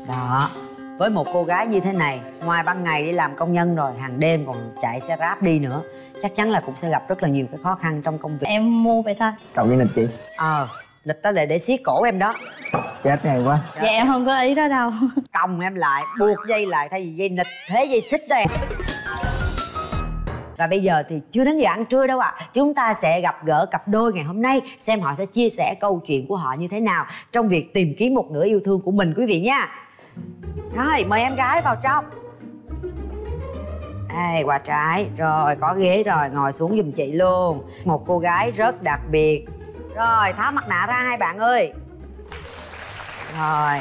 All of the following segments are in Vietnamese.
Đó, với một cô gái như thế này, ngoài ban ngày đi làm công nhân rồi hàng đêm còn chạy xe Grab đi nữa, chắc chắn là cũng sẽ gặp rất là nhiều cái khó khăn trong công việc. Em mua vậy thôi. Cộng với lịch chị. Lịch đó để siết cổ em đó. Chết này quá. Dạ em không có ý đó đâu. Còng em lại, buộc dây lại, thay vì dây nịch thế dây xích đó em. Và bây giờ thì chưa đến giờ ăn trưa đâu ạ. Chúng ta sẽ gặp gỡ cặp đôi ngày hôm nay, xem họ sẽ chia sẻ câu chuyện của họ như thế nào trong việc tìm kiếm một nửa yêu thương của mình quý vị nha. Rồi, mời em gái vào trong. Đây, qua trái. Rồi, có ghế rồi, ngồi xuống giùm chị luôn. Một cô gái rất đặc biệt. Rồi, tháo mặt nạ ra hai bạn ơi. Rồi.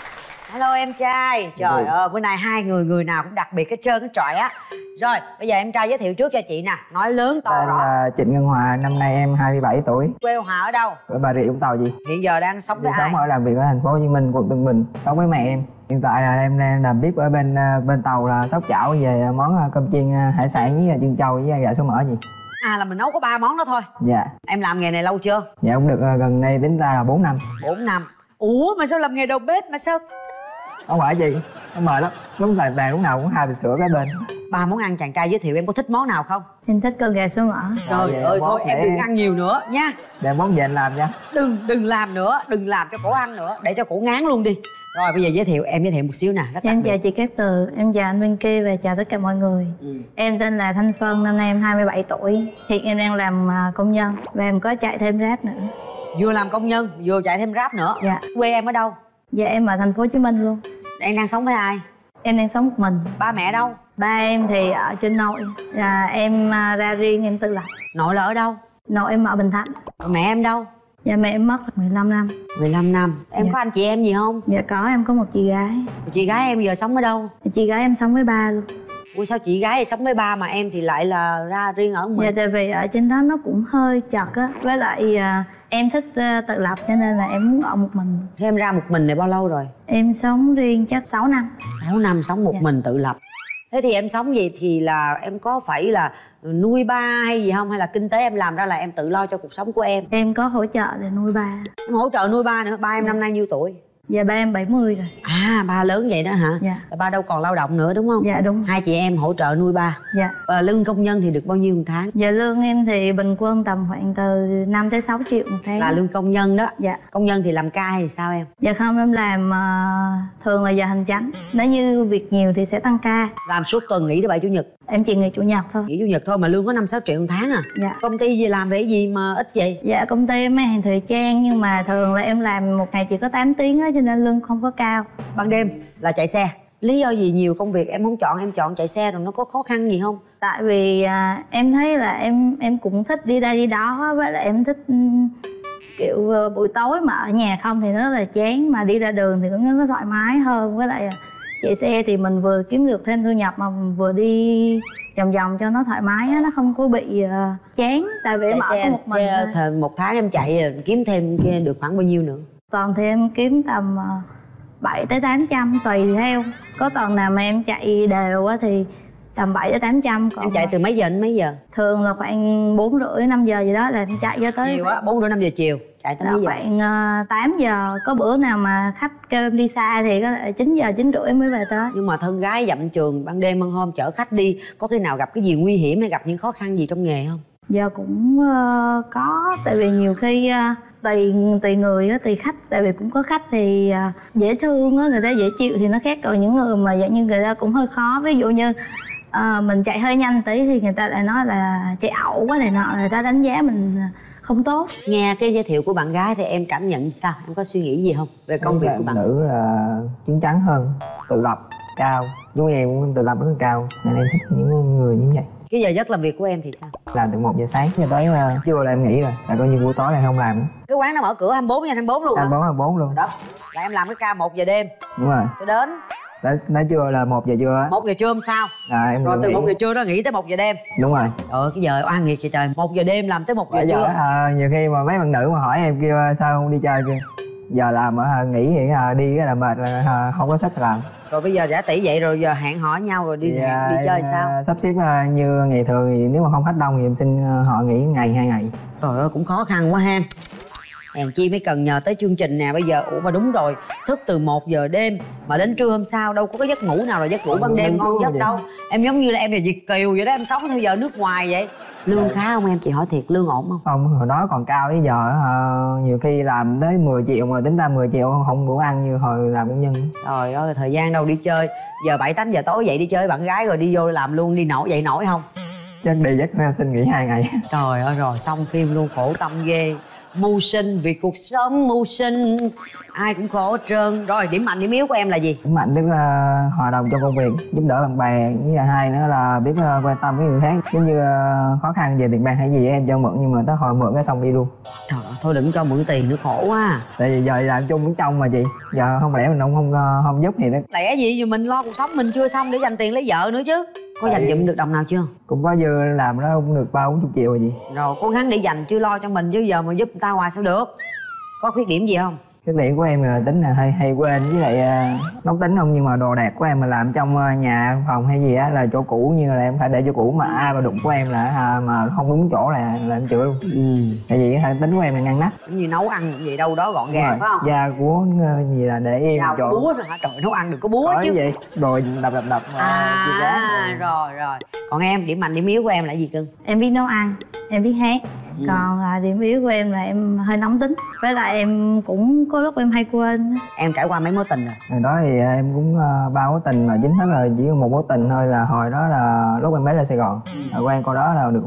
Hello em trai. Trời ơi, bữa nay hai người nào cũng đặc biệt hết trơn cái trọi á. Rồi, bây giờ em trai giới thiệu trước cho chị nè. Nói lớn to Tên rõ. là Trịnh Ngân Hòa, năm nay em 27 tuổi. Quê Hòa ở đâu? Ở Bà Rịa Vũng Tàu gì? Hiện giờ đang sống với ai? Sống ở làm việc ở thành phố Hồ Chí Minh, quận Tân Bình. Sống với mẹ em. Hiện tại là em đang làm bếp ở bên tàu là Sóc Chảo về món cơm chiên hải sản với chân trâu với gà số mỡ gì. À, là mình nấu có 3 món đó thôi. Dạ. Em làm nghề này lâu chưa? Dạ cũng được gần đây tính ra là 4 năm. 4 năm. Ủa mà sao làm nghề đầu bếp mà sao? Không phải gì, nó mệt lắm. Lúc bàn lúc nào cũng hai bịch sữa cái bên. 3 món ăn chàng trai giới thiệu, em có thích món nào không? Em thích con gà số mỡ. Trời ơi thôi em đừng ăn nhiều nữa nha. Để món về anh làm nha. Đừng làm nữa, đừng làm cho cổ ăn nữa, để cho cổ ngán luôn đi. Rồi bây giờ em giới thiệu một xíu nè. Em chào chị Cát Tường, em chào anh bên kia và chào tất cả mọi người. Em tên là Thanh Xuân, năm nay em 27 tuổi. Hiện em đang làm công nhân và em có chạy thêm Grab nữa. Vừa làm công nhân, vừa chạy thêm Grab nữa. Dạ. Quê em ở đâu? Dạ em ở thành phố Hồ Chí Minh luôn. Em đang sống với ai? Em đang sống một mình. Ba mẹ đâu? Ba em thì ở trên nội, em ra riêng em tự lập. Nội là ở đâu? Nội em ở Bình Thạnh. Mẹ em đâu? Dạ mẹ em mất 15 năm. 15 năm. Em Dạ. có anh chị em gì không? Dạ có, em có một chị gái. Chị gái em giờ sống ở đâu? Chị gái em sống với ba luôn. Ủa sao chị gái thì sống với ba mà em thì lại là ra riêng ở mình? Dạ tại vì ở trên đó nó cũng hơi chật á. Với lại em thích tự lập cho nên là em muốn ở một mình. Thế em ra một mình này bao lâu rồi? Em sống riêng chắc 6 năm. 6 năm sống một mình tự lập. Thế thì em sống gì thì là em có phải là nuôi ba hay gì không? Hay là kinh tế em làm ra là em tự lo cho cuộc sống của em? Em có hỗ trợ để nuôi ba. Em hỗ trợ nuôi ba nữa. Ba em năm nay nhiêu tuổi? Dạ ba em 70 rồi. À, ba lớn vậy đó hả? Dạ. Ba đâu còn lao động nữa đúng không? Dạ đúng. Hai chị em hỗ trợ nuôi ba. Dạ. Lương công nhân thì được bao nhiêu một tháng? Dạ lương em thì bình quân tầm khoảng từ 5 tới 6 triệu một tháng. Là lương công nhân đó. Dạ. Công nhân thì làm ca hay sao em? Dạ không, em làm thường là giờ hành chánh. Nếu như việc nhiều thì sẽ tăng ca. Làm suốt tuần nghỉ thứ bảy chủ nhật? Em chỉ nghỉ chủ nhật thôi. Nghỉ chủ nhật thôi mà lương có 5-6 triệu một tháng à? Dạ. Công ty gì làm về gì mà ít vậy? Dạ công ty em hàng thời trang nhưng mà thường là em làm một ngày chỉ có 8 tiếng á cho nên lương không có cao. Ban đêm là chạy xe. Lý do gì nhiều công việc em không chọn, em chọn chạy xe rồi nó có khó khăn gì không? Tại vì em thấy là em cũng thích đi đây đi đó, với lại em thích kiểu buổi tối mà ở nhà không thì nó rất là chán, mà đi ra đường thì nó thoải mái hơn. Với lại chạy xe thì mình vừa kiếm được thêm thu nhập mà vừa đi vòng vòng cho nó thoải mái á, nó không có bị chán. Tại vì em ở có một mình một tháng em chạy kiếm thêm được khoảng bao nhiêu nữa? Tuần thì em kiếm tầm 7 tới 800 tùy theo. Có tuần nào mà em chạy đều á thì tầm 7 tới 800. Còn em chạy từ mấy giờ đến mấy giờ? Thường là khoảng 4 rưỡi 5 giờ gì đó là em chạy cho tới chiều á. 4 rưỡi 5 giờ chiều chạy tới mấy giờ? Khoảng 8 giờ. Có bữa nào mà khách kêu em đi xa thì có thể 9 giờ 9 rưỡi em mới về tới. Nhưng mà thân gái dặm trường ban đêm ban hôm chở khách đi, có khi nào gặp cái gì nguy hiểm hay gặp những khó khăn gì trong nghề không? Giờ cũng có, tại vì nhiều khi tùy người á, tùy khách. Tại vì cũng có khách thì dễ thương á, người ta dễ chịu thì nó khác. Còn những người mà dạng như người ta cũng hơi khó, ví dụ như mình chạy hơi nhanh tí thì người ta lại nói là chạy ẩu quá này nọ, người ta đánh giá mình không tốt. Nghe cái giới thiệu của bạn gái thì em cảm nhận sao? Em có suy nghĩ gì không về công việc của bạn? Nữ là chín chắn hơn, tự lập, cao. Giống em cũng tự lập rất là cao, nên em thích những người như vậy. Cái giờ giấc làm việc của em thì sao? Làm từ 1 giờ sáng cho tới trưa là em nghỉ rồi, là coi như buổi tối là không làm nữa. Cái quán nó mở cửa 24/24 luôn hả? 24/24 luôn. Đó, là em làm cái ca 1 giờ đêm. Đúng rồi. Cho đến Nói trưa là 1 giờ trưa á. 1 giờ trưa hôm sau. Em rồi từ nghỉ. 1 giờ trưa đó nghỉ tới 1 giờ đêm. Đúng rồi. Cái giờ oan nghiệt vậy trời, 1 giờ đêm làm tới 1 giờ trưa. Nhiều khi mà mấy bạn nữ mà hỏi em kêu sao không đi chơi kia, giờ làm nghỉ thì đi cái là mệt là không có sức làm. Rồi bây giờ giả tỷ vậy rồi giờ hẹn hò nhau rồi đi chơi sao? Sắp xếp như ngày thường thì nếu mà không khách đông thì em xin họ nghỉ ngày 2 ngày. Trời ơi cũng khó khăn quá ha. Hèn chi mới cần nhờ tới chương trình nè. Bây giờ ủa mà đúng rồi, thức từ 1 giờ đêm mà đến trưa hôm sau đâu có cái giấc ngủ nào là giấc ngủ ban đêm ngon giấc đâu. Em giống như là em là Việt kiều vậy đó, em sống theo giờ nước ngoài vậy. Lương khá không em? Chị hỏi thiệt, lương ổn không? Không, hồi đó còn cao, bây giờ nhiều khi làm tới 10 triệu mà tính ra 10 triệu không đủ ăn như hồi làm công nhân. Trời ơi, thời gian đâu đi chơi. Giờ 7-8 giờ tối dậy đi chơi với bạn gái rồi đi vô làm luôn, đi nổi vậy nổi không? Chắc đi chắc xin nghỉ 2 ngày. Trời ơi, rồi xong phim luôn, khổ tâm ghê. Mưu sinh vì cuộc sống, mưu sinh ai cũng khổ hết trơn. Rồi điểm mạnh điểm yếu của em là gì? Điểm mạnh tức là hòa đồng trong công việc, giúp đỡ bạn bè. Với là hai nữa là biết quan tâm với người khác. Giống như khó khăn về tiền bạc hay gì em cho mượn, nhưng mà tới hồi mượn cái xong đi luôn. Trời ơi, thôi đừng cho mượn tiền nữa, khổ quá. Tại vì giờ làm chung với trong mà chị, giờ không lẽ mình không giúp thì nó Lẽ gì giờ mình lo cuộc sống mình chưa xong để dành tiền lấy vợ nữa chứ. Có dành dụm được đồng nào chưa? cũng có dư làm đó cũng được 30-40 triệu rồi gì. Rồi cố gắng để dành chứ lo cho mình chứ giờ mà giúp người ta hoài sao được. Có khuyết điểm gì không? Cái điểm của em là tính là hay quên, với lại nóng tính không, nhưng mà đồ đạc của em mà làm trong nhà phòng hay gì á là chỗ cũ, như là em phải để chỗ cũ, mà ai mà đụng của em là mà không đúng chỗ là em chửi luôn. Tại vì cái tính của em là ngăn nắp, Giống như nấu ăn vậy đâu đó gọn gàng phải không? da cuốn gì là để im Dao chỗ. búa rồi hả? Trời, nấu ăn đừng có búa Có chứ. vậy rồi đập Rồi rồi. Còn em, điểm mạnh điểm yếu của em là gì cưng? Em biết nấu ăn, em biết hát. Còn điểm yếu của em là em hơi nóng tính. Với lại em cũng có lúc em hay quên. Em trải qua mấy mối tình rồi? Hồi đó thì em cũng 3 mối tình, mà chính thức là chỉ có 1 mối tình thôi, là hồi đó là lúc em mới lên Sài Gòn. Quen cô đó là được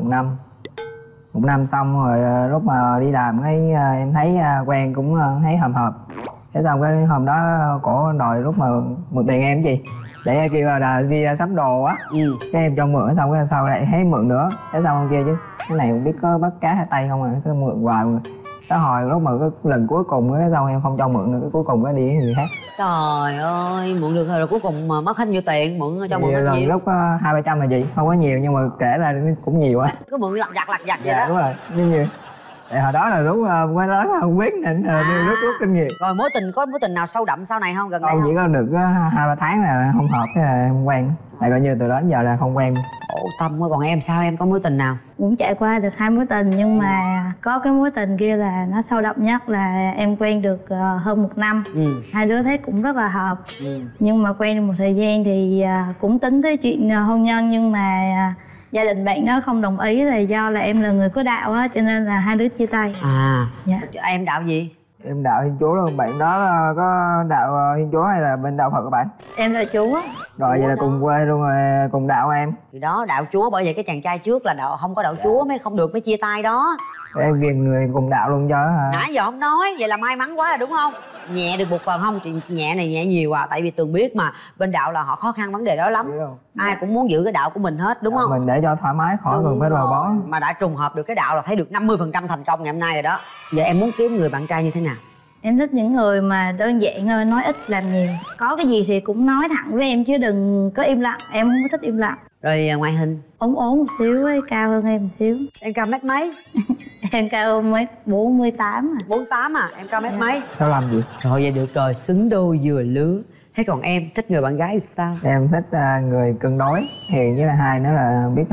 1 năm xong rồi lúc mà đi làm cái em thấy quen cũng thấy hợp. Thế xong cái hôm đó cổ đòi lúc mà mượn tiền em gì để kêu là đi sắm đồ á. Cái em cho mượn, xong cái sau lại thấy mượn nữa. Thế xong ông kia chứ cái này không biết có bắt cá hai tay không à, sao mượn hoài mà. Tới hồi lúc mà cái lần cuối cùng cái xong em không cho mượn nữa, cái cuối cùng cái đi với người khác. Trời ơi, mượn được rồi cuối cùng mà mất hết nhiêu tiền? Mượn cho mượn hết lần nhiêu? lúc 200-300 là gì, không có nhiều nhưng mà kể là cũng nhiều á. Cứ mượn lặt vặt vậy Dạ đó. đúng rồi, như vậy. Tại hồi đó là lúc mới lớn không biết nên rút kinh nghiệm. Rồi có mối tình nào sâu đậm sau này không, gần đây Không, không? chỉ có được 2-3 tháng là không hợp, thế là không quen. Tại coi như từ đó đến giờ là không quen. Khổ tâm quá. Còn em sao, em có mối tình nào? Cũng trải qua được 2 mối tình, nhưng mà có cái mối tình kia là nó sâu đậm nhất, là em quen được hơn 1 năm. Hai đứa thấy cũng rất là hợp. Nhưng mà quen được một thời gian thì cũng tính tới chuyện hôn nhân, nhưng mà gia đình bạn đó không đồng ý, là do là em là người có đạo á, cho nên là hai đứa chia tay. Dạ. Em đạo gì? Em đạo Thiên Chúa luôn. Bạn đó có đạo Thiên Chúa hay là bên đạo Phật các bạn? Em là Chúa. Rồi vậy là cùng quê luôn rồi, cùng đạo em. Thì đó, đạo Chúa, bởi vậy cái chàng trai trước là đạo không có đạo Chúa mới không được, mới chia tay đó. Em ghiền người cùng đạo luôn cho hả? Nãy giờ không nói, vậy là may mắn quá rồi đúng không? Nhẹ được một phần không? Chuyện nhẹ này nhẹ nhiều à, tại vì Tường biết mà bên đạo là họ khó khăn vấn đề đó lắm. Ai cũng muốn giữ cái đạo của mình hết đúng không? Mình để cho thoải mái, khỏi cần phải rời bỏ. Mà đã trùng hợp được cái đạo là thấy được 50% thành công ngày hôm nay rồi đó. Giờ em muốn kiếm người bạn trai như thế nào? Em thích những người mà đơn giản thôi, nói ít làm nhiều. Có cái gì thì cũng nói thẳng với em chứ đừng có im lặng. Em không có thích im lặng. Rồi ngoại hình? Ốm một xíu ấy, cao hơn em một xíu. Em cao mét mấy? Em cao 48 à. 48 à? Em cao mét mấy? Sao làm gì? Rồi vậy được rồi, xứng đôi vừa lứa. Thế còn em thích người bạn gái sao? Em thích người cân đối, hiền, với là hai nữa là biết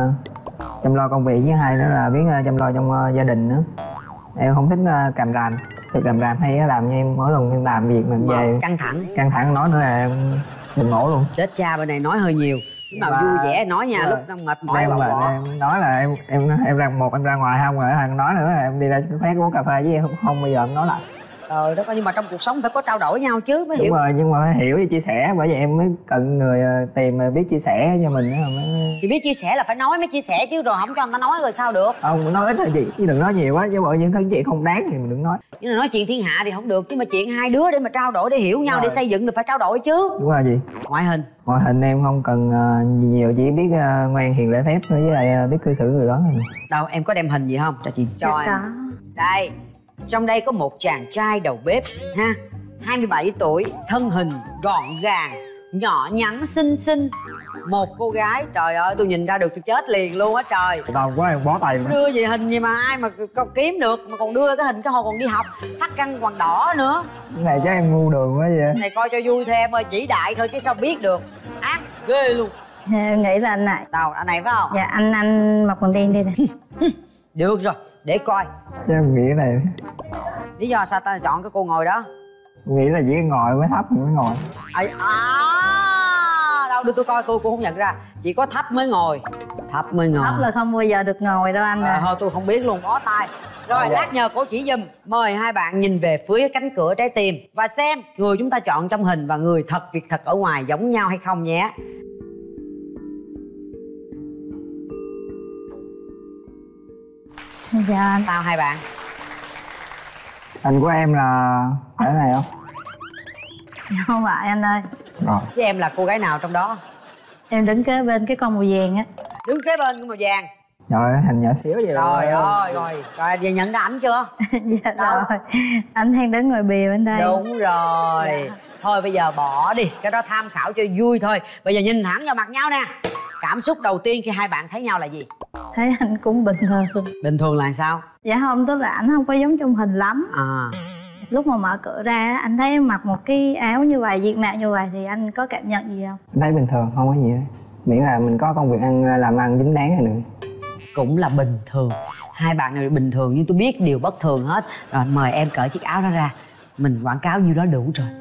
chăm lo công việc, với hai nữa là biết chăm lo trong gia đình nữa. Em không thích càm ràm. Sự càm ràm hay làm như em mỗi lần em làm việc mình về căng thẳng nói nữa là em bùng nổ luôn. Chết cha, bên này nói hơi nhiều. Lúc nào vui vẻ nói nha, lúc nào mệt mỏi em nói là em ra ngoài không, rồi thằng nói nữa là em đi ra phát uống cà phê với em không bao giờ em nói lại. Đó coi, nhưng mà trong cuộc sống phải có trao đổi nhau chứ mới hiểu. Đúng rồi, nhưng mà phải hiểu và chia sẻ, bởi vậy em mới cần người tìm mà biết chia sẻ cho mình mới... Thì biết chia sẻ là phải nói mới chia sẻ chứ, rồi không cho người ta nói rồi sao được. Không, nói ít là gì, chứ đừng nói nhiều quá, chứ bởi những thứ chuyện không đáng thì mình đừng nói. Nhưng mà nói chuyện thiên hạ thì không được, chứ mà chuyện hai đứa để mà trao đổi, để hiểu nhau, để xây dựng thì phải trao đổi chứ. Đúng rồi gì. Ngoại hình? Ngoại hình em không cần gì nhiều, chỉ biết ngoan hiền lễ phép với lại biết cư xử người đó thôi. Đâu, em có đem hình gì không? Cho chị cho em. Đây, trong đây có một chàng trai đầu bếp ha, 27 tuổi, thân hình gọn gàng, nhỏ nhắn xinh xinh. Một cô gái, trời ơi tôi nhìn ra được tôi chết liền luôn á trời. Đau quá em bó tay mà. Đưa về hình gì mà ai mà kiếm được, mà còn đưa cái hình cái hồi còn đi học, thắt căng quần đỏ nữa. Cái này chắc em ngu đường quá vậy. Này coi cho vui thôi em ơi, chỉ đại thôi chứ sao biết được. Ác ghê luôn. Em nghĩ là anh này. Đâu, anh này phải không? Dạ, anh mặc quần đen đây nè. Được rồi, để coi. Chứ em nghĩ này, Lý do sao ta chọn cái cô ngồi đó? nghĩ là chỉ ngồi mới thấp mới ngồi. Đâu đưa tôi coi, tôi cũng không nhận ra. Chỉ có thấp mới ngồi. Thấp mới ngồi. Thấp là không bao giờ được ngồi đâu anh à. Thôi tôi không biết luôn, bó tay. Rồi lát nhờ cô chỉ giùm. Mời hai bạn nhìn về phía cánh cửa trái tim và xem người chúng ta chọn trong hình và người thật việc thật ở ngoài giống nhau hay không nhé. Dạ anh. Sao hai bạn? Hình của em là cái này không? Không phải anh ơi. Rồi. Chứ em là cô gái nào trong đó? Em đứng kế bên cái con màu vàng á. Đứng kế bên con màu vàng. Rồi hình nhỏ xíu vậy Trời ơi, rồi giờ nhận ra ảnh chưa? Dạ Đâu? rồi. Anh đang đứng ngoài bìa bên đây. Đúng rồi. Dạ. Thôi bây giờ bỏ đi, cái đó tham khảo cho vui thôi. Bây giờ nhìn thẳng vào mặt nhau nè. Cảm xúc đầu tiên khi hai bạn thấy nhau là gì? Thấy anh cũng bình thường. Bình thường là sao? Dạ không, tức là anh không có giống trong hình lắm. À, Lúc mà mở cửa ra anh thấy em mặc một cái áo như vậy, diện mạo như vậy thì anh có cảm nhận gì không? Thấy bình thường, không có gì hết. Miễn là mình có công việc làm ăn chính đáng là được. cũng là bình thường. Hai bạn này bình thường nhưng tôi biết điều bất thường hết. Rồi mời em cởi chiếc áo đó ra. Mình quảng cáo nhiêu đó đủ rồi.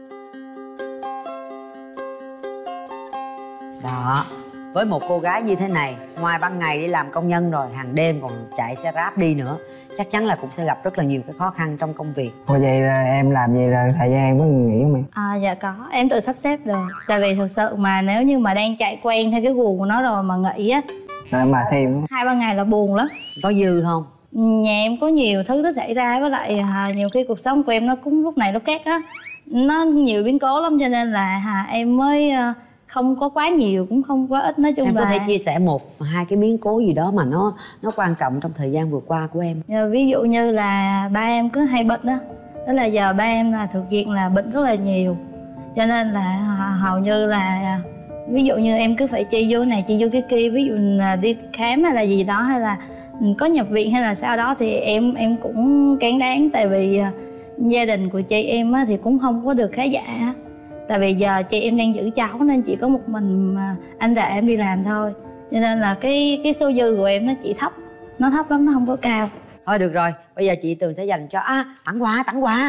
Đó. Với một cô gái như thế này, ngoài ban ngày đi làm công nhân rồi, hàng đêm còn chạy xe Grab đi nữa, chắc chắn là cũng sẽ gặp rất là nhiều cái khó khăn trong công việc. Ủa vậy là em làm vậy là thời gian em có nghỉ không em? Dạ có, em tự sắp xếp được. Tại vì thực sự mà nếu như mà đang chạy quen theo cái guồng của nó rồi mà nghỉ á, Rồi mà thêm 2-3 ngày là buồn lắm. Có dư không? Nhà em có nhiều thứ nó xảy ra, với lại nhiều khi cuộc sống của em nó cũng lúc này lúc khác á, nó nhiều biến cố lắm, cho nên là em mới không có quá nhiều cũng không quá ít. Nói chung em là có thể chia sẻ một hai cái biến cố gì đó mà nó quan trọng trong thời gian vừa qua của em. ví dụ như là ba em cứ hay bệnh đó, đó là giờ ba em là thực hiện là bệnh rất là nhiều, cho nên là hầu như là ví dụ như em cứ phải chi vô này chi vô cái kia, ví dụ là đi khám hay là gì đó, hay là có nhập viện hay là sau đó thì em cũng cán đáng. Tại vì gia đình của chị em á, thì cũng không có được khá giả. Tại vì giờ chị em đang giữ cháu nên chỉ có một mình anh rể em đi làm thôi, cho nên là cái số dư của em nó chỉ thấp, nó thấp lắm, nó không có cao. Thôi được rồi, bây giờ chị Tường sẽ dành cho tặng quà.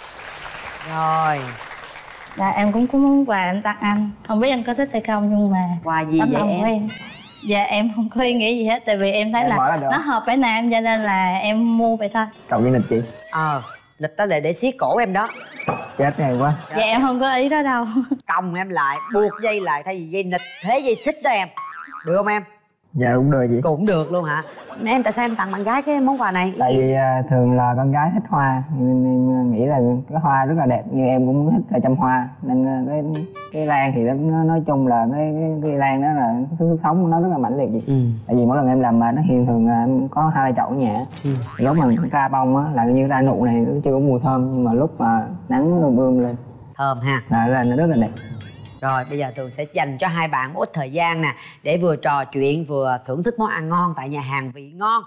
Rồi, Là em cũng có món quà em tặng anh, không biết anh có thích hay không, nhưng mà quà gì tấm vậy lòng của em? em. Dạ em không có ý nghĩ gì hết, tại vì em thấy Em là bỏ là được. nó hợp với nam, cho nên là em mua vậy thôi. Cộng với lịch chị. Lịch đó để siết cổ em đó. Chết ngày quá. Dạ em không có ý đó đâu. Còng em lại, buộc dây lại, thay vì dây nịch thế dây xích đó em. Được không em? Dạ cũng được chị. Cũng được luôn hả? Em tại sao em tặng bạn gái cái món quà này? Tại vì thường là con gái thích hoa nên em nghĩ là cái hoa rất là đẹp, như em cũng thích là chăm hoa nên cái lan thì nó nói chung là cái lan đó là sức sống của nó rất là mãnh liệt chị. Tại vì mỗi lần em làm mà nó hiện thường là em có 2 chậu ở nhà. Lúc mà ra bông á là như ra nụ này nó chưa có mùi thơm, nhưng mà lúc mà nắng ươm lên Thơm ha. là nó rất là đẹp. Rồi bây giờ Tường sẽ dành cho hai bạn một ít thời gian nè, để vừa trò chuyện vừa thưởng thức món ăn ngon tại nhà hàng Vị Ngon.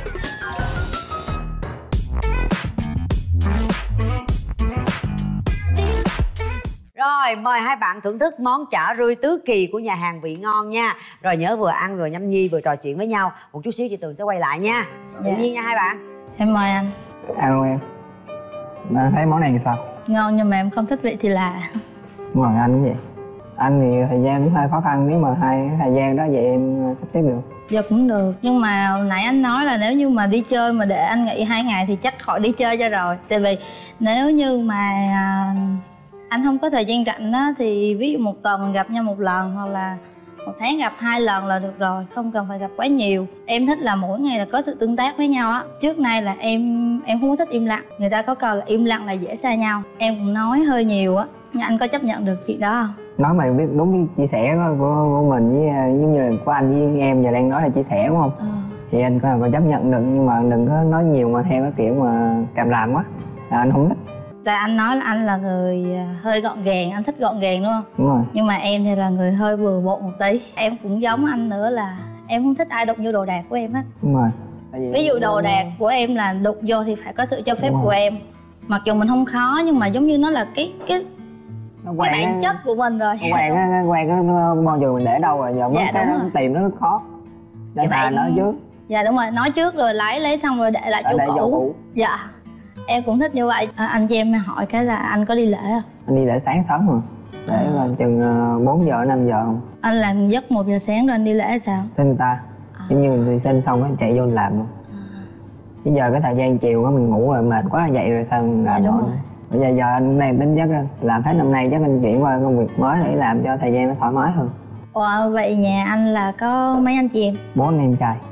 Rồi mời hai bạn thưởng thức món chả rươi tứ kỳ của nhà hàng Vị Ngon nha. Rồi nhớ vừa ăn vừa nhâm nhi vừa trò chuyện với nhau. Một chút xíu chị Tường sẽ quay lại nha. Tự nhiên nha hai bạn. Em mời anh. Ăn luôn em. Mà thấy món này thì sao? Ngon nhưng mà em không thích vị thì là. Đúng rồi, anh cũng vậy. Anh thì thời gian cũng hơi khó khăn, nếu mà thời gian đó vậy em sắp xếp được. Giờ cũng được, nhưng mà hồi nãy anh nói là nếu như mà đi chơi mà để anh nghỉ 2 ngày thì chắc khỏi đi chơi cho rồi. Tại vì nếu như mà anh không có thời gian rảnh á, thì ví dụ 1 tuần gặp nhau 1 lần, hoặc là 1 tháng gặp 2 lần là được rồi, không cần phải gặp quá nhiều. Em thích là mỗi ngày là có sự tương tác với nhau á. Trước nay là em không có thích im lặng. Người ta có câu là im lặng là dễ xa nhau. Em cũng nói hơi nhiều á, nhưng anh có chấp nhận được chuyện đó không? Nói mà biết đúng chia sẻ của mình với giống như là của anh với em giờ đang nói là chia sẻ đúng không? Thì anh có chấp nhận được, nhưng mà đừng có nói nhiều mà theo cái kiểu mà càm ràm quá là anh không thích. Tại anh nói là anh là người hơi gọn gàng, anh thích gọn gàng đúng không? Đúng rồi. Nhưng mà em thì là người hơi bừa bộn một tí. Em cũng giống anh nữa là em không thích ai đụng vô đồ đạc của em hết. Đúng rồi. Ví dụ đồ đạc của em là đụng vô thì phải có sự cho phép của em. Mặc dù mình không khó, nhưng mà giống như nó là cái bản chất của mình rồi. Quen nó bao giờ mình để đâu rồi, giờ mới Dạ, cái nó tìm nó rất khó. Nên Vậy thà bạn- nói trước. Dạ đúng rồi, nói trước rồi lấy xong rồi để lại chỗ cũ. Dạ em cũng thích như vậy. Anh cho em hỏi cái là anh có đi lễ không? Anh đi lễ sáng sớm rồi, để là chừng 4 giờ 5 giờ không? Anh làm giấc 1 giờ sáng rồi anh đi lễ hay sao? Xin người ta, giống như mình sinh xong á chạy vô làm luôn. Bây giờ cái thời gian chiều á mình ngủ rồi mệt quá dậy rồi sao mình làm nổi. Bây giờ anh đang tính chắc làm hết năm nay chắc anh chuyển qua công việc mới để làm cho thời gian nó thoải mái hơn. Vậy nhà anh là có mấy anh chị em? 4 anh em trai.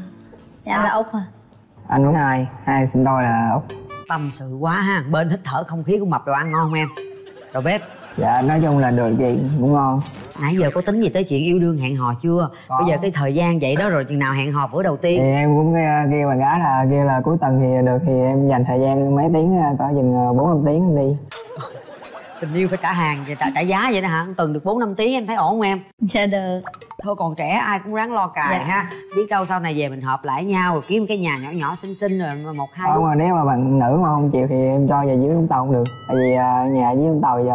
Dạ anh là Út hả? Anh có hai sinh đôi là Út. Tâm sự quá ha, bên hít thở không khí của mập đồ ăn ngon không em? Đầu bếp. Dạ nói chung là được chị, cũng ngon. Nãy giờ có tính gì tới chuyện yêu đương hẹn hò chưa? Có. Bây giờ cái thời gian vậy đó rồi chừng nào hẹn hò bữa đầu tiên? Thì em cũng kêu bạn gái là kêu là cuối tuần thì được thì em dành thời gian mấy tiếng, có chừng 4-5 tiếng em đi. Tình yêu phải trả hàng và trả giá vậy đó hả? Tuần được 4-5 tiếng em thấy ổn không em? Dạ được. Thôi còn trẻ ai cũng ráng lo cài ha. Biết đâu sau này về mình hợp lại nhau rồi kiếm cái nhà nhỏ nhỏ xinh xinh rồi 1-2 Không mà nếu mà bạn nữ mà không chịu thì em cho về dưới Vũng Tàu cũng được. Tại vì nhà dưới Vũng Tàu giờ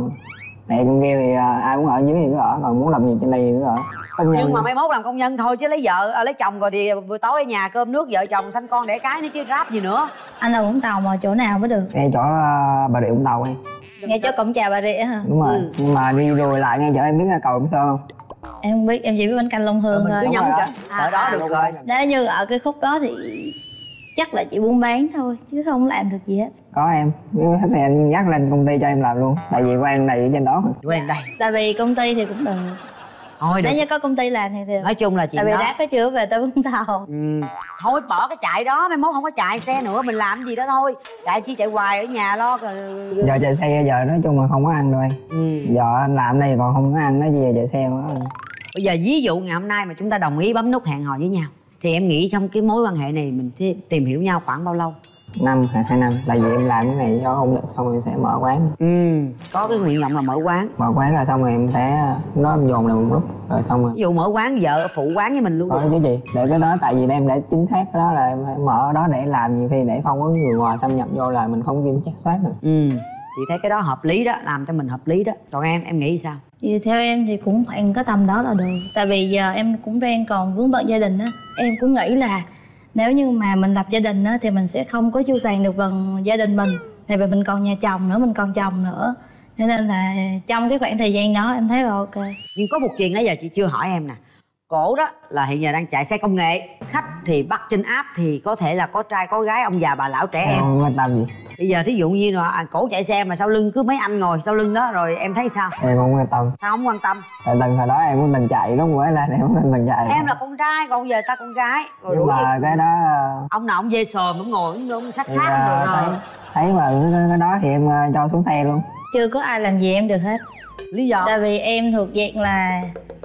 mẹ con kêu thì ai muốn ở dưới thì cứ ở, còn muốn làm gì trên đây thì cứ ở. Nhưng mà mai mốt làm công nhân thôi chứ lấy vợ lấy chồng rồi thì buổi tối ở nhà cơm nước vợ chồng sanh con đẻ cái nữa chứ ráp gì nữa. Anh ở Vũng Tàu mà chỗ nào mới được? Ngay chỗ Bà Rịa Vũng Tàu em. Ngay chỗ cổng chào Bà Rịa hả? Đúng rồi. Nhưng mà đi rồi lại ngay chỗ em biết là cầu Đồng Sơn không? Em không biết, em chỉ biết bánh canh Long Hương thôi. Cứ nhắm ở đó được rồi. Nếu như ở cái khúc đó thì chắc là chị buôn bán thôi chứ không làm được gì hết. Có em, nếu thích thì anh nhắc lên công ty cho em làm luôn. Tại vì quen này ở trên đó mà. Quen đây. Tại vì công ty thì cũng được. Thôi nếu như có công ty làm thì được. Nói chung là chuyện tại vì đó. Đáp nó chưa về tới Vũng Tàu. Thôi bỏ cái chạy đó, mai mốt không có chạy xe nữa, mình làm gì đó thôi. Chạy chi chạy hoài ở nhà lo rồi. Giờ chạy xe giờ nói chung là không có ăn đâu em. Giờ anh làm đây còn không có ăn, nói gì giờ chạy xe quá. Bây giờ ví dụ ngày hôm nay mà chúng ta đồng ý bấm nút hẹn hò với nhau thì em nghĩ trong cái mối quan hệ này mình sẽ tìm hiểu nhau khoảng bao lâu? 1 hay 2 năm. Tại vì em làm cái này cho ổn định xong rồi sẽ mở quán. Có cái nguyện vọng là mở quán. Mở quán là xong rồi em sẽ nó dồn lại một lúc rồi xong rồi. Ví dụ mở quán vợ phụ quán với mình luôn. Có chứ chị. Để cái đó tại vì em để chính xác cái đó là em phải mở ở đó để làm, nhiều khi để không có người ngoài xâm nhập vô là mình không kiểm soát được. Chị thấy cái đó hợp lý đó, làm cho mình hợp lý đó. Còn em nghĩ sao? Thì theo em thì cũng khoảng có tầm đó là được. Tại vì giờ em cũng đang còn vướng bận gia đình á. Em cũng nghĩ là nếu như mà mình lập gia đình á thì mình sẽ không có chu toàn được phần gia đình mình. Tại vì mình còn nhà chồng nữa, mình còn chồng nữa. Cho nên là trong cái khoảng thời gian đó em thấy là ok. Nhưng có một chuyện nãy giờ chị chưa hỏi em nè. Cổ đó là hiện giờ đang chạy xe công nghệ. Khách thì bắt trên app thì có thể là có trai có gái, ông già bà lão trẻ em. Không quan tâm gì. Bây giờ thí dụ như là cổ chạy xe mà sau lưng cứ mấy anh ngồi sau lưng đó rồi em thấy sao? Em không quan tâm. Sao không quan tâm? Tại từng hồi đó em cũng từng chạy lúc mới lên em cũng từng chạy. Em là con trai còn giờ ta con gái. Rồi nhưng mà cái đó ông nào ông dê sờm ông ngồi ông sát sát được rồi. Thấy mà cái đó thì em cho xuống xe luôn. Chưa có ai làm gì em được hết. Lý do? Tại vì em thuộc dạng là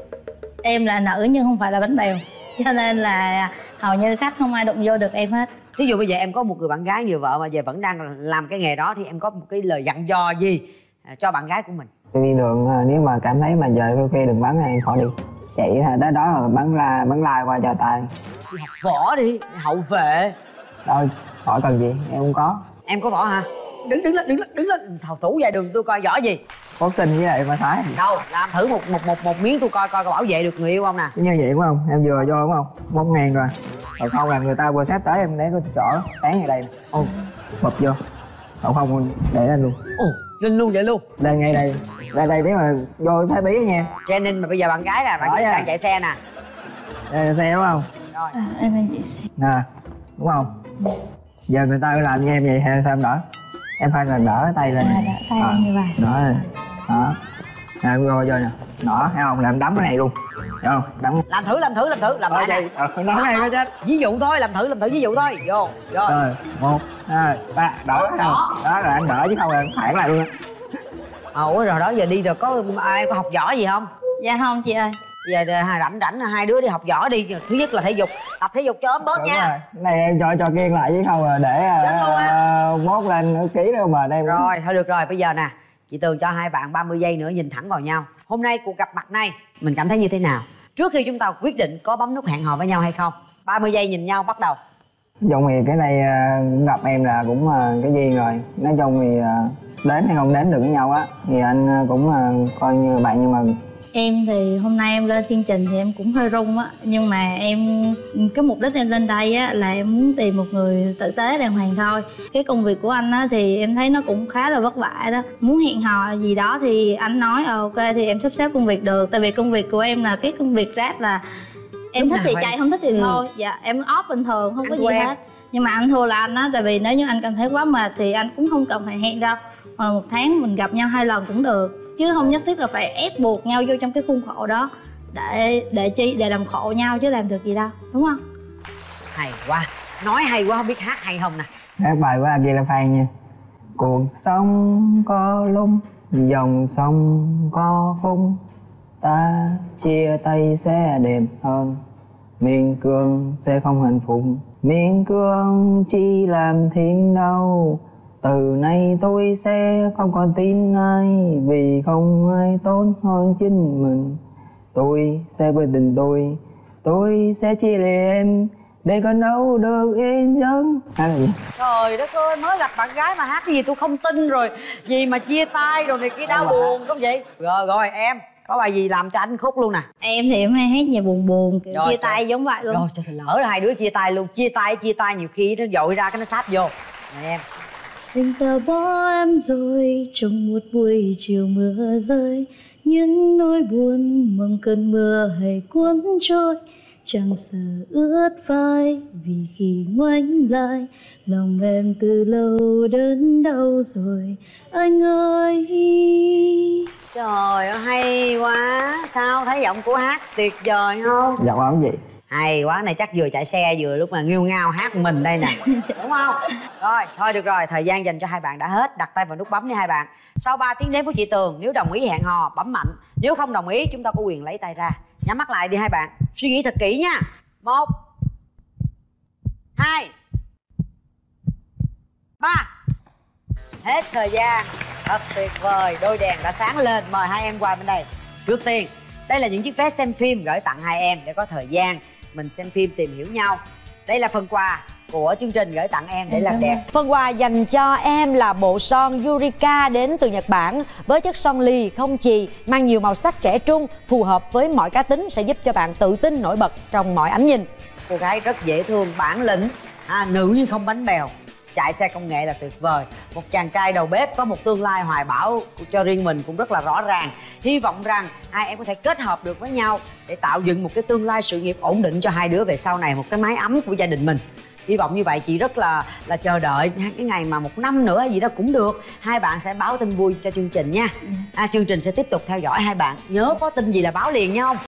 em là nữ nhưng không phải là bánh bèo. Cho nên là hầu như khách không ai đụng vô được em hết. Ví dụ bây giờ em có một người bạn gái như vợ mà giờ vẫn đang làm cái nghề đó thì em có một cái lời dặn dò gì cho bạn gái của mình? Đi đường nếu mà cảm thấy mà giờ khuya đừng bắn em khỏi đi. Chạy tới đó rồi bắn lai qua cho tay. Đi học võ đi, hậu vệ. Thôi, hỏi cần gì, em không có. Em có võ hả? Đứng lên, thầu thủ vài đường tôi coi võ gì. Boxing với lại ma thái. Đâu, làm thử một miếng tôi coi có bảo vệ được người yêu không nè. Như vậy đúng không? Em vừa vô đúng không? 1.000 rồi. Còn không là người ta vừa xếp tới em để có chỗ tán ở đây. Bập vô. Còn không để lên luôn. Lên luôn vậy luôn. Đây ngay đây. Đây nếu mà vô thấy bí nha. Training mà bây giờ bạn gái là bạn đang chạy xe nè. Đây xe đúng không? Rồi. Em đang chạy xe. Nè, đúng không? Giờ người ta làm như em vậy hay sao em đỡ? Em phải là đỡ tay lên. Đỡ tay như vậy. Đỡ lên. Đó. Nè, vô nè. Đó, thấy không? Làm đấm cái này luôn. Được không? Đấm. Làm thử. Làm lại nè. Đấm này có chết. Ví dụ thôi, làm thử ví dụ thôi. Vô. Rồi, 1, 2, 3. Đỡ không? Đó rồi anh đỡ chứ không là anh phản lại luôn á. Ủa rồi đó giờ đi rồi có ai có học võ gì không? Dạ không chị ơi. Giờ rảnh hai đứa đi học võ đi. Thứ nhất là thể dục, tập thể dục cho ấm bớt nha. Rồi. Cái này em cho kiêng lại chứ không là để mốt lên ký đâu mà đây. Rồi thôi được rồi, bây giờ nè chị Tường cho hai bạn 30 giây nữa nhìn thẳng vào nhau. Hôm nay cuộc gặp mặt này mình cảm thấy như thế nào trước khi chúng ta quyết định có bấm nút hẹn hò với nhau hay không? 30 giây nhìn nhau bắt đầu. Nói chung thì cái này gặp em là cũng cái duyên rồi. Nói chung thì đến hay không đến được với nhau á thì anh cũng coi như là bạn, nhưng mà Em thì hôm nay em lên chương trình thì em cũng hơi run á, nhưng mà cái mục đích em lên đây á là em muốn tìm một người tử tế đàng hoàng thôi. Cái công việc của anh á thì em thấy nó cũng khá là vất vả đó. Muốn hẹn hò gì đó thì anh nói ok thì em sắp xếp công việc được. Tại vì công việc của em là cái công việc rap là em thích thì chạy, không thích thì thôi. Dạ em off bình thường, không có gì hết. Nhưng mà anh thua là anh á, tại vì nếu như anh cảm thấy quá mệt thì anh cũng không cần phải hẹn đâu. Hoặc là một tháng mình gặp nhau 2 lần cũng được, chứ không nhất thiết là phải ép buộc nhau vô trong cái khuôn khổ đó để làm khổ nhau, chứ làm được gì đâu, đúng không? Hay quá, nói hay quá, không biết hát hay không nè. Hát bài của Aguila Phan nha. Cuộc sống có lúc dòng sông có khung, ta chia tay sẽ đẹp hơn, miên cương sẽ không hạnh phúc, miên cương chỉ làm thêm đau. Từ nay tôi sẽ không còn tin ai, vì không ai tốt hơn chính mình. Tôi sẽ quyết định tôi sẽ chia lìa em để con đâu được yên giấc. Hát là gì? Trời đất ơi, mới gặp bạn gái mà hát cái gì tôi không tin rồi. Gì mà chia tay rồi này kia đau buồn không vậy? Rồi em có bài gì làm cho anh khúc luôn nè. Em thì em hay hát nhạc buồn buồn kiểu rồi, chia tay giống vậy luôn. Rồi trời, lỡ hai đứa chia tay luôn. Chia tay nhiều khi nó dội ra cái nó sát vô. Rồi em. Tình cờ bỏ em rồi trong một buổi chiều mưa rơi, những nỗi buồn mong cơn mưa hay cuốn trôi, chẳng sợ ướt vai vì khi ngoảnh lại lòng em từ lâu đớn đau rồi anh ơi. Trời ơi hay quá. Sao thấy giọng của hát tuyệt vời không? Giọng ấm gì? Hay quá, này chắc vừa chạy xe vừa lúc mà nghêu ngao hát mình đây nè. Đúng không? Rồi, thôi được rồi, thời gian dành cho hai bạn đã hết. Đặt tay vào nút bấm đi hai bạn. Sau 3 tiếng đếm của chị Tường, nếu đồng ý hẹn hò bấm mạnh, nếu không đồng ý chúng ta có quyền lấy tay ra. Nhắm mắt lại đi hai bạn, suy nghĩ thật kỹ nha. 1 2 3. Hết thời gian. Thật tuyệt vời, đôi đèn đã sáng lên. Mời hai em qua bên đây. Trước tiên, đây là những chiếc vé xem phim gửi tặng hai em để có thời gian mình xem phim tìm hiểu nhau. Đây là phần quà của chương trình gửi tặng em để làm đẹp. Phần quà dành cho em là bộ son Yurika đến từ Nhật Bản với chất son lì không chì, mang nhiều màu sắc trẻ trung, phù hợp với mọi cá tính, sẽ giúp cho bạn tự tin nổi bật trong mọi ánh nhìn. Cô gái rất dễ thương, bản lĩnh, nữ nhưng không bánh bèo, chạy xe công nghệ là tuyệt vời. Một chàng trai đầu bếp có một tương lai hoài bão cho riêng mình cũng rất là rõ ràng. Hy vọng rằng hai em có thể kết hợp được với nhau để tạo dựng một cái tương lai sự nghiệp ổn định cho hai đứa về sau này, một cái mái ấm của gia đình mình. Hy vọng như vậy. Chị rất là chờ đợi cái ngày mà 1 năm nữa hay gì đó cũng được, hai bạn sẽ báo tin vui cho chương trình nha. Chương trình sẽ tiếp tục theo dõi hai bạn. Nhớ có tin gì là báo liền nha không?